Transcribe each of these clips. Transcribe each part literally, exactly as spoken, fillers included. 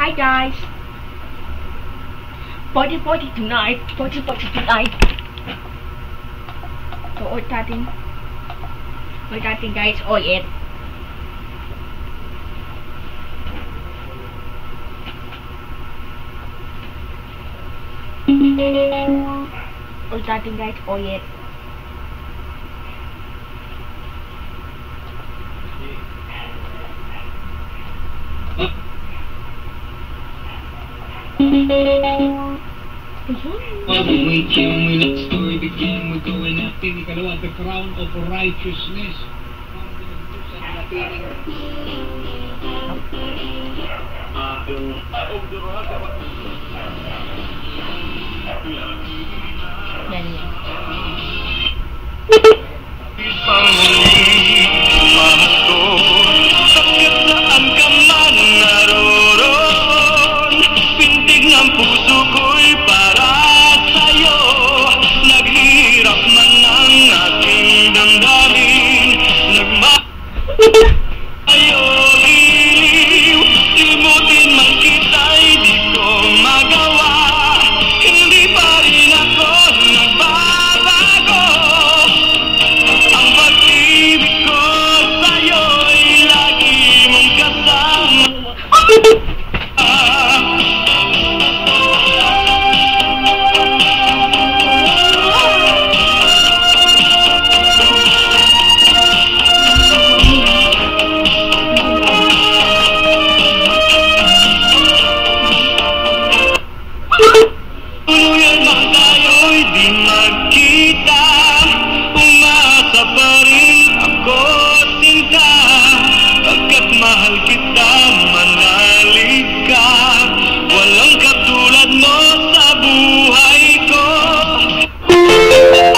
Hi guys. Party party tonight. Party party tonight. So ulit natin. Ulit natin guys. Ulit. Ulit natin guys. Ulit. While we wait here and we let the story begin, we're going after the kalawa, the crown of righteousness. Yan yan.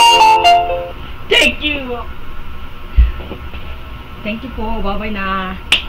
Thank you po. Bye-bye na.